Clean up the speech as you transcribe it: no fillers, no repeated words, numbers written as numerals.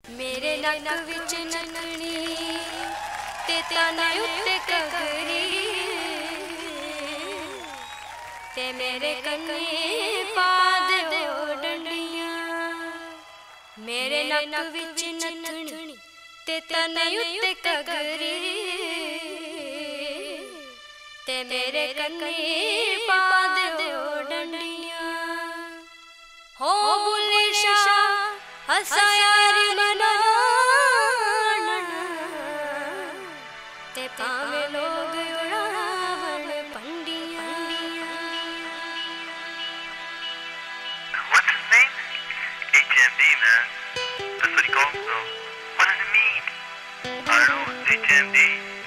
मेरे नक विच नथनी ते तने उत्ते कगरी ते मेरे कन्ने पा दे डंडियां। मेरे नक विच नथनी ते तने उत्ते कगरी ते मेरे कन्ने पा दे डंडियां। हो बुले शाह हसा यारी मनाना ते पावे लोग उड़ावन पंडियां। What's his name? HMD, man. That's what he calls himself. What does it mean? I don't know. It's HMD.